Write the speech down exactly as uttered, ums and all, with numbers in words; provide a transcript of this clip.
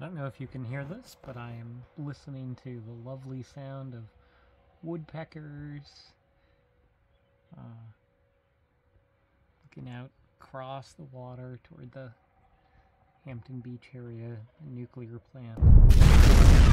I don't know if you can hear this, but I am listening to the lovely sound of woodpeckers uh, looking out across the water toward the Hampton Beach area, the nuclear plant.